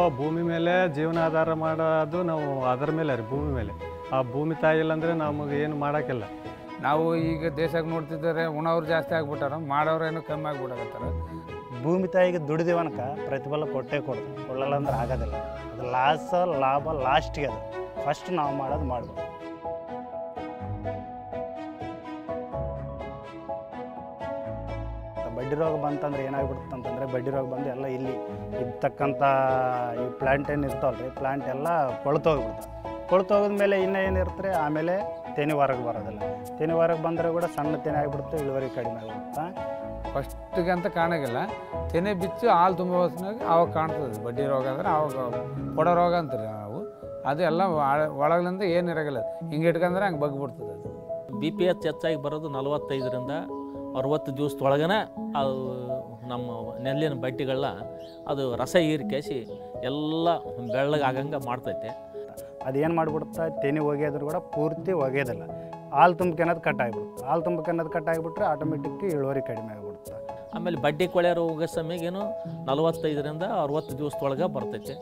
ಭೂಮಿ ಮೇಲೆ ಜೀವನಾಧಾರ ಮಾಡೋದು ನಾವು ಅದರ ಮೇಲೆ ರೀ, ಭೂಮಿ ಮೇಲೆ. ಆ ಭೂಮಿ ತಾಯಿ ಇಲ್ಲಾಂದರೆ ನಮಗೆ ಏನು ಮಾಡೋಕ್ಕಿಲ್ಲ. ನಾವು ಈಗ ದೇಶಕ್ಕೆ ನೋಡ್ತಿದ್ದಾರೆ ಉಣವ್ರು ಜಾಸ್ತಿ ಆಗ್ಬಿಟ್ಟಾರ, ಮಾಡೋರೇನು ಕಮ್ಮಿ ಆಗ್ಬಿಟ್ಟಾಗತ್ತಾರ. ಭೂಮಿ ತಾಯಿಗೆ ದುಡಿದಿವನಕ ಪ್ರತಿಫಲ ಕೊಟ್ಟೇ ಕೊಡ್ತಾರೆ, ಕೊಡಲ್ಲ ಅಂದ್ರೆ ಆಗೋದಿಲ್ಲ. ಅದು ಲಾಭ ಲಾಸ್ಟಿಗೆ. ಅದು ಫಸ್ಟ್ ನಾವು ಮಾಡೋದು ಮಾಡ್ಬೋದು. ಬಡ್ಡಿ ರೋಗ ಬಂತಂದ್ರೆ ಏನಾಗ್ಬಿಡುತ್ತೆ ಅಂತಂದರೆ, ಬಡ್ಡಿ ರೋಗ ಬಂದು ಎಲ್ಲ ಇಲ್ಲಿ ಇರ್ತಕ್ಕಂಥ ಈ ಪ್ಲ್ಯಾಂಟ್ ಏನು ಇರ್ತಾವಲ್ಲ ರೀ, ಪ್ಲ್ಯಾಂಟ್ ಎಲ್ಲ ಕೊಳ್ತೋಗ್ಬಿಡ್ತಾವೆ. ಕೊಳ್ತೋಗಿದ್ಮೇಲೆ ಇನ್ನೂ ಏನಿರ್ತಾರೆ, ಆಮೇಲೆ ತೆನೆ ಹೊರಗೆ ಬರೋದಿಲ್ಲ. ತೆನೆ ಹೊರಗೆ ಬಂದರೆ ಕೂಡ ಸಣ್ಣ ತೆನೆ ಆಗಿಬಿಡುತ್ತೆ, ಇಳುವರಿ ಕಡಿಮೆ ಆಗಿಬಿಡುತ್ತೆ. ಫಸ್ಟಿಗೆ ಅಂತ ಕಾಣೋಂಗಿಲ್ಲ, ತೆನೆ ಬಿಚ್ಚು ಹಾಲು ತುಂಬ ಹೊಸ್ನಾಗ ಆವಾಗ ಕಾಣ್ತದೆ ಬಡ್ಡಿ ರೋಗ. ಅಂದರೆ ಆವಾಗ ಕೊಡೋ ರೋಗ ಅಂತೀರಿ ನಾವು. ಅದು ಎಲ್ಲ ಒಳಗಲಿಂದ ಏನು ಇರೋಂಗಿಲ್ಲ, ಹಿಂಗೆ ಇಟ್ಕೊಂಡ್ರೆ ಹಂಗೆ ಬಗ್ಬಿಡ್ತದೆ. ಅದು BPH ಹೆಚ್ಚಾಗಿ ಬರೋದು 45ರಿಂದ 60 ದಿವಸದೊಳಗನೆ ಅದು ನಮ್ಮ ನೆಲ್ಲಿನ ಬಡ್ಡಿಗಳನ್ನ ಅದು ರಸ ಹೀರಿಕೇಸಿ ಎಲ್ಲ ಬೆಳ್ಳಗೆ ಆಗಂಗೆ ಮಾಡ್ತೈತೆ. ಅದೇನು ಮಾಡಿಬಿಡುತ್ತೆ, ತೆನೆ ಒಗೆಯೋದ್ರು ಕೂಡ ಪೂರ್ತಿ ಒಗೆಯೋದಿಲ್ಲ, ಹಾಲು ತುಂಬಕನ್ನೋದು ಕಟ್ ಆಗಿಬಿಡುತ್ತೆ. ಹಾಲು ತುಂಬಕನ್ನೋದು ಕಟ್ ಆಗಿಬಿಟ್ರೆ ಆಟೋಮೆಟಿಕ್ ಇಳುವರಿ ಕಡಿಮೆ ಆಗಿಬಿಡುತ್ತೆ. ಆಮೇಲೆ ಬಡ್ಡಿ ಕೊಳೆ ರೋಗ ಸಮಯಗೇನು 45ರಿಂದ 60 ದಿವಸದೊಳಗೆ ಬರ್ತೈತೆ.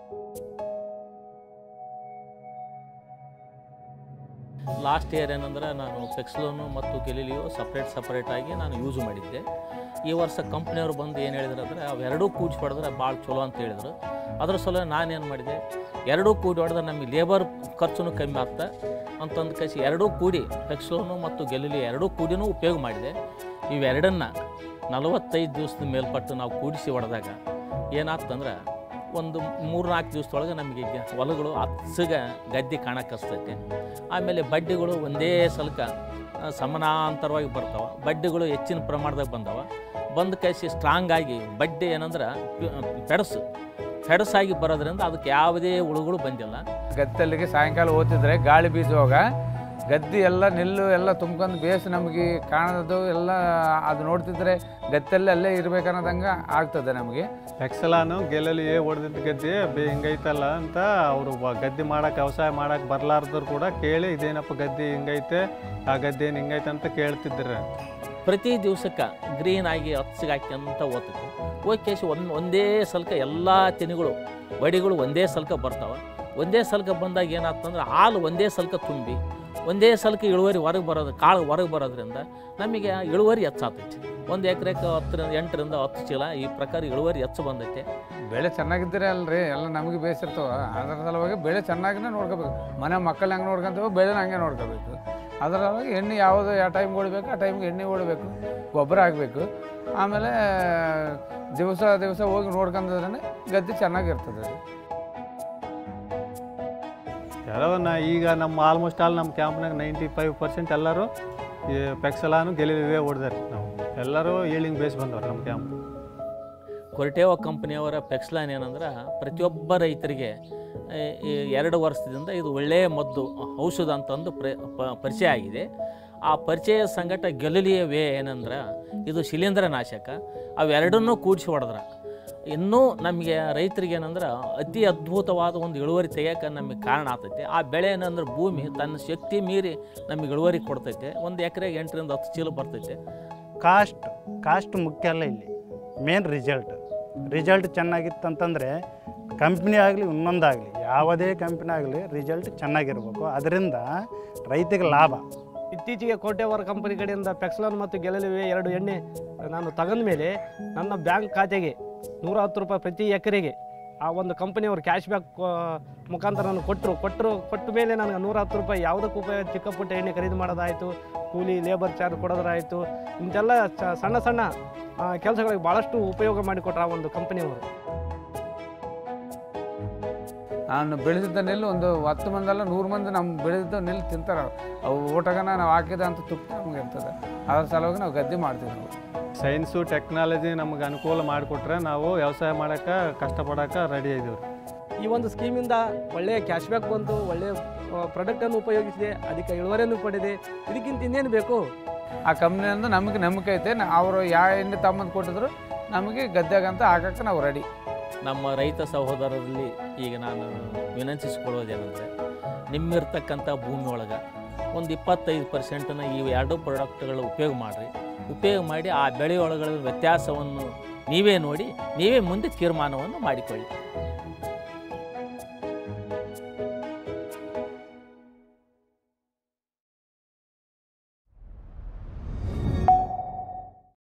ಲಾಸ್ಟ್ ಇಯರ್ ಏನಂದ್ರೆ ನಾನು ಪೆಕ್ಸ್ಲೋನು ಮತ್ತು ಗೆಲಿಲಿಯೋ ಸಪ್ರೇಟಾಗಿ ನಾನು ಯೂಸ್ ಮಾಡಿದ್ದೆ. ಈ ವರ್ಷ ಕಂಪ್ನಿಯವರು ಬಂದು ಏನು ಹೇಳಿದ್ರು ಅಂದರೆ ಅವೆರಡೂ ಕೂಡಿ ಹೊಡೆದ್ರೆ ಭಾಳ ಚಲೋ ಅಂತ ಹೇಳಿದರು. ಅದ್ರ ಸಲ ನಾನೇನು ಮಾಡಿದೆ, ಎರಡೂ ಕೂಡಿ ಹೊಡೆದ್ರೆ ನಮಗೆ ಲೇಬರ್ ಖರ್ಚು ಕಮ್ಮಿ ಆಗ್ತದೆ ಅಂತಂದು ಕಳಿಸಿ ಎರಡೂ ಕೂಡಿ ಪೆಕ್ಸ್ಲೋನು ಮತ್ತು ಗೆಲಿಲಿಯೋ ಎರಡೂ ಕೂಡಿನೂ ಉಪಯೋಗ ಮಾಡಿದೆ. ಇವೆರಡನ್ನು 45 ದಿವಸದ ಮೇಲ್ಪಟ್ಟು ನಾವು ಕೂಡಿಸಿ ಹೊಡೆದಾಗ ಏನಾಗ್ತಂದ್ರೆ ಒಂದು 3-4 ದಿವಸದೊಳಗೆ ನಮಗೆ ಹೊಲಗಳು ಹಚ್ಚಗೆ ಗದ್ದೆ ಕಾಣಕ್ಕಸ್ತೈತೆ. ಆಮೇಲೆ ಬಡ್ಡಿಗಳು ಒಂದೇ ಸಲಕ ಸಮಾನಾಂತರವಾಗಿ ಬರ್ತಾವೆ. ಬಡ್ಡಿಗಳು ಹೆಚ್ಚಿನ ಪ್ರಮಾಣದಾಗ ಬಂದು ಕಳಿಸಿ ಸ್ಟ್ರಾಂಗ್ ಆಗಿ ಬಡ್ಡಿ ಏನಂದ್ರೆ ಫೆಡಸಾಗಿ ಬರೋದ್ರಿಂದ ಅದಕ್ಕೆ ಯಾವುದೇ ಹುಳುಗಳು ಬಂದಿಲ್ಲ. ಗದ್ದೆಲ್ಲಿಗೆ ಸಾಯಂಕಾಲ ಓದ್ತಿದ್ರೆ ಗಾಳಿ ಬೀಸುವಾಗ ಗದ್ದೆ ಎಲ್ಲ ನೆಲ್ಲು ಎಲ್ಲ ತುಂಬ್ಕೊಂಡು ಬೇಸ್ ನಮಗೆ ಕಾಣೋದು ಎಲ್ಲ ಅದು ನೋಡ್ತಿದ್ರೆ ಗದ್ದೆಲ್ಲ ಅಲ್ಲೇ ಇರ್ಬೇಕನ್ನೋದಂಗೆ ಆಗ್ತದೆ ನಮಗೆ. ಎಕ್ಸಲಾನು ಗೆಲ್ಲಲಿ ಹೊಡೆದಿದ್ದ ಗದ್ದೆ ಹಿಂಗೈತಲ್ಲ ಅಂತ ಅವರು ಗದ್ದೆ ಮಾಡೋಕೆ ವ್ಯವಸಾಯ ಮಾಡೋಕೆ ಬರಲಾರ್ದ್ರು ಕೂಡ ಕೇಳಿ ಇದೇನಪ್ಪ ಗದ್ದೆ ಹಿಂಗೈತೆ, ಆ ಗದ್ದೆ ಏನು ಹಿಂಗೈತೆ ಅಂತ ಕೇಳ್ತಿದ್ರು. ಪ್ರತಿ ದಿವಸಕ್ಕೆ ಗ್ರೀನ್ ಆಗಿ ಹಚ್ಚಗೆ ಹಾಕ್ಯಂತ ಓದ್ತೈತಿ. ಓದ್ಕೇಸಿ ಒಂದೇ ಸಲಕ ಎಲ್ಲ ತೆನೆಗಳು ಬಡಿಗಳು ಒಂದೇ ಸಲಕ ಬರ್ತಾವೆ. ಒಂದೇ ಸಲಕ ಬಂದಾಗ ಏನಾಗ್ತಂದ್ರೆ ಹಾಲು ಒಂದೇ ಸಲಕ ತುಂಬಿ ಒಂದೇ ಸಲಕ ಇಳುವರಿ ಕಾಳು ಹೊರಗೆ ಬರೋದ್ರಿಂದ ನಮಗೆ ಇಳುವರಿ ಹೆಚ್ಚಾಗ್ತೈತಿ. ಒಂದು ಎಕರೆಗೆ 8ರಿಂದ 10 ಚೀಲ ಈ ಪ್ರಕಾರ ಇಳುವರಿ ಹೆಚ್ಚು ಬಂದೈತೆ. ಬೆಳೆ ಚೆನ್ನಾಗಿದ್ದರೆ ಅಲ್ರಿ ಎಲ್ಲ ನಮಗೆ ಬೇಯಿಸಿರ್ತವೆ. ಅದರ ಸಲುವಾಗಿ ಬೆಳೆ ಚೆನ್ನಾಗಿನೇ ನೋಡ್ಕೋಬೇಕು. ಮನೆ ಮಕ್ಕಳು ಹೆಂಗೆ ನೋಡ್ಕೊತೀವೋ ಬೆಳೆನ ಹಂಗೆ ನೋಡ್ಕೋಬೇಕು. ಅದರ ಸಲುವಾಗಿ ಎಣ್ಣೆ ಯಾವುದು ಯಾವ ಟೈಮ್ ಹೊಡಿಬೇಕು ಆ ಟೈಮ್ಗೆ ಎಣ್ಣೆ ಹೊಡಬೇಕು, ಗೊಬ್ಬರ ಹಾಕಬೇಕು. ಆಮೇಲೆ ದಿವಸ ಹೋಗಿ ನೋಡ್ಕೊಂಡ್ರೆ ಗದ್ದೆ ಚೆನ್ನಾಗಿರ್ತದೆ. ಕೆಲವನ್ನ ಈಗ ನಮ್ಮ ಆಲ್ಮೋಸ್ಟ್ ಆಲ್ ನಮ್ಮ ಕ್ಯಾಂಪ್ನಾಗ 95% ಎಲ್ಲರೂ ಈ ಪೆಕ್ಸಲಾನು ಗೆಲಿಲಿವೇ ಹೊಡೆದಾರೆ. ನಾವು ಎಲ್ಲರೂ ಈಳಿಂಗ್ ಬೇಸ್ ಬಂದವ್ರು ನಮ್ಮ ಕ್ಯಾಂಪ್. ಕೊರ್ಟೇವಾ ಕಂಪ್ನಿಯವರ ಪೆಕ್ಸ್ಲಾನ್ ಏನಂದ್ರೆ ಪ್ರತಿಯೊಬ್ಬ ರೈತರಿಗೆ 2 ವರ್ಷದಿಂದ ಇದು ಒಳ್ಳೆಯ ಮದ್ದು ಔಷಧ ಅಂತಂದು ಪರಿಚಯ ಆಗಿದೆ. ಆ ಪರಿಚಯ ಸಂಗಟ ಗೆಲಿಲಿಯವೇ ಏನಂದ್ರೆ ಇದು ಶಿಲೀಂಧ್ರನಾಶಕ. ಅವೆರಡನ್ನೂ ಕೂಡಿಸಿ ಹೊಡೆದ್ರೆ ಇನ್ನೂ ನಮಗೆ ರೈತರಿಗೆ ಏನಂದ್ರೆ ಅತಿ ಅದ್ಭುತವಾದ ಒಂದು ಇಳುವರಿ ತೆಗಿಯೋಕೆ ನಮಗೆ ಕಾರಣ ಆಗ್ತೈತೆ. ಆ ಬೆಳೆ ಏನಂದ್ರೆ ಭೂಮಿ ತನ್ನ ಶಕ್ತಿ ಮೀರಿ ನಮಗೆ ಇಳುವರಿ ಕೊಡ್ತೈತೆ. ಒಂದು ಎಕರೆಗೆ 8ರಿಂದ 10 ಚೀಲ ಬರ್ತೈತೆ. ಕಾಸ್ಟ್ ಮುಖ್ಯ ಅಲ್ಲ, ಇಲ್ಲಿ ಮೇನ್ ರಿಸಲ್ಟ್ ಚೆನ್ನಾಗಿತ್ತಂತಂದರೆ ಕಂಪ್ನಿ ಆಗಲಿ ಇನ್ನೊಂದಾಗಲಿ ಯಾವುದೇ ಕಂಪ್ನಿ ಆಗಲಿ ರಿಸಲ್ಟ್ ಚೆನ್ನಾಗಿರ್ಬೇಕು. ಅದರಿಂದ ರೈತರಿಗೆ ಲಾಭ. ಇತ್ತೀಚೆಗೆ ಕೋಟೆವರ ಕಂಪನಿ ಕಡೆಯಿಂದ ಪೆಕ್ಸ್ಲಾನ್ ಮತ್ತು ಗೆಲಲಿವೆ 2 ಎಣ್ಣೆ ನಾನು ತಗೊಂಡ ಮೇಲೆ ನನ್ನ ಬ್ಯಾಂಕ್ ಖಾತೆಗೆ 110 ರೂಪಾಯಿ ಪ್ರತಿ ಎಕರೆಗೆ ಆ ಒಂದು ಕಂಪನಿಯವರು ಕ್ಯಾಶ್ ಬ್ಯಾಕ್ ಮುಖಾಂತರ ನಾನು ಕೊಟ್ಟ ಮೇಲೆ ನನಗೆ 110 ರೂಪಾಯಿ ಯಾವುದಕ್ಕೂ ಉಪಯೋಗ, ಚಿಕ್ಕ ಪುಟ್ಟ ಎಣ್ಣೆ ಖರೀದಿ ಮಾಡೋದಾಯಿತು, ಕೂಲಿ ಲೇಬರ್ ಚಾರ್ಜ್ ಕೊಡೋದಾಯಿತು, ಇಂತೆಲ್ಲ ಸಣ್ಣ ಕೆಲಸಗಳಿಗೆ ಭಾಳಷ್ಟು ಉಪಯೋಗ ಮಾಡಿಕೊಟ್ರು ಆ ಒಂದು ಕಂಪನಿಯವರು. ನಾನು ಬೆಳೆದಿದ್ದ ನೆಲ್ಲು ಒಂದು 10 ಮಂದಿ ಅಲ್ಲ 100 ಮಂದಿ ನಮ್ಮ ಬೆಳೆದಿದ್ದ ನೆಲ್ಲು ತಿಂತಾರೆ. ಅವು ಊಟಗನ ನಾವು ಹಾಕಿದ ಅಂತ ತುಪ್ಪ ನಮ್ಗೆ ಇರ್ತದೆ. ಅದರ ಸಲುವಾಗಿ ನಾವು ಗದ್ದೆ ಮಾಡ್ತೀವಿ. ನಾವು ಸೈನ್ಸು ಟೆಕ್ನಾಲಜಿ ನಮಗೆ ಅನುಕೂಲ ಮಾಡಿಕೊಟ್ರೆ ನಾವು ವ್ಯವಸಾಯ ಮಾಡೋಕ್ಕೆ ಕಷ್ಟಪಡೋಕೆ ರೆಡಿ ಇದ್ದೀವಿ. ಈ ಒಂದು ಸ್ಕೀಮಿಂದ ಒಳ್ಳೆಯ ಕ್ಯಾಶ್ ಬ್ಯಾಕ್ ಬಂತು, ಒಳ್ಳೆಯ ಪ್ರಾಡಕ್ಟನ್ನು ಉಪಯೋಗಿಸಿದೆ, ಅದಕ್ಕೆ ಇಳುವರಿಯನ್ನು ಪಡೆದೆ. ಇದಕ್ಕಿಂತ ಇನ್ನೇನು ಬೇಕು? ಆ ಕಂಪ್ನಿಯಿಂದ ನಮಗೆ ನಂಬಿಕೆ ಐತೆ. ಅವರು ಯಾವ ಎಣ್ಣೆ ತಮ್ಮಂದು ಕೊಟ್ಟಿದ್ರು ನಮಗೆ ಗದ್ದೆಗಂತ ಹಾಕಕ್ಕೆ ನಾವು ರೆಡಿ. ನಮ್ಮ ರೈತ ಸಹೋದರರಲ್ಲಿ ಈಗ ನಾನು ವಿನಂತಿಸಿಕೊಳ್ಳೋದೇನೆಂದರೆ, ನಿಮ್ಮಿರ್ತಕ್ಕಂಥ ಭೂಮಿ ಒಳಗೆ ಒಂದು 25% ಈ 2 ಪ್ರಾಡಕ್ಟ್ಗಳು ಉಪಯೋಗ ಮಾಡಿ ಆ ಬೆಳೆಯೊಳಗಳ ವ್ಯತ್ಯಾಸವನ್ನು ನೀವೇ ನೋಡಿ ನೀವೇ ಮುಂದೆ ತೀರ್ಮಾನವನ್ನು ಮಾಡಿಕೊಳ್ಳಿ.